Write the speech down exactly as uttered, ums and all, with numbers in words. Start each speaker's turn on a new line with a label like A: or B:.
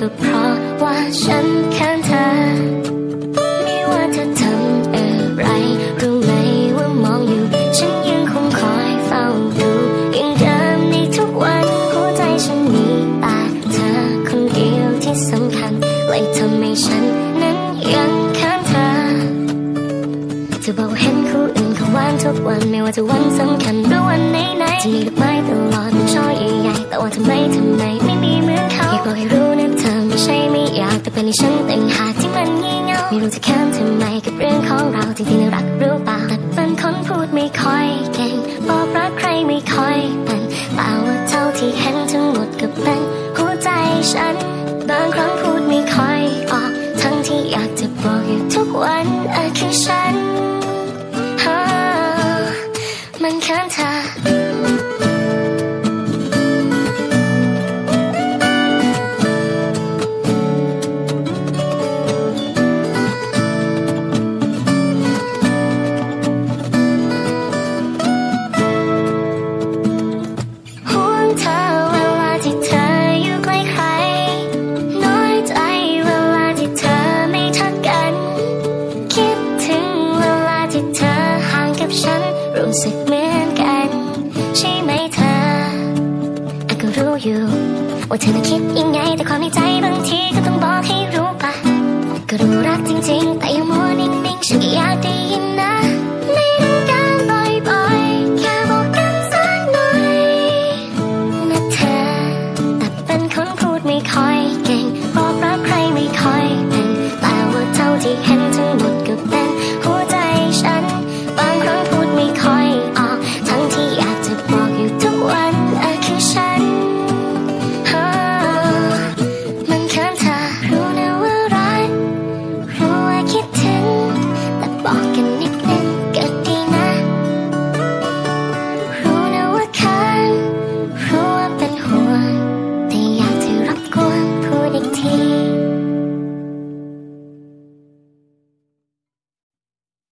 A: ก็เพราะว่าฉันแค้นเธอไม่ว่าเธอทำอะไรรู้ไหมว่ามองอยู่ฉันยังคงคอยเฝ้าดูยังเดิมในทุกวันหัวใจฉันมีแต่เธอคนเดียวที่สำคัญเลยทำให้ฉันนั้นยังแค้นเธอเธอบอกเห็นคู่อื่นเขาหวานทุกวันไม่ว่าจะวันสำคัญหรือวันไหนๆจะมีดอกไม้ตลอดเป็นช่อใหญ่ๆแต่ว่าทำไมทำไมไม่มีเหมือนเขาอยากบอกให้รู้นะเธอไม่ใช่ไม่อยากแต่เป็นให้ฉันต่างหากที่มันงี่เง่าไม่รู้จะแค้นทำไมกับเรื่องของเราจริงๆรักหรือเปล่าแต่เป็นคนพูดไม่ค่อยเก่งบอกรักใครไม่ค่อยเป็นแต่ว่าเท่าที่เห็นทั้งหมดก็เป็นหัวใจฉันบางครั้งพูดไม่ค่อยออกทั้งที่อยากจะบอกอยู่ทุกวันเออคือฉันมันแค้นเธอรู้สึกเหมือนกันใช่ไหมเธออาก็รู้อยู่ว่าเธอน่ะคิดยังไงแต่ความในใจบางทีก็ต้องบอกให้รู้ป่ะก็รู้รักจริงๆแต่ยังมัวนิ่งๆฉันก็อยากได้ยินนะ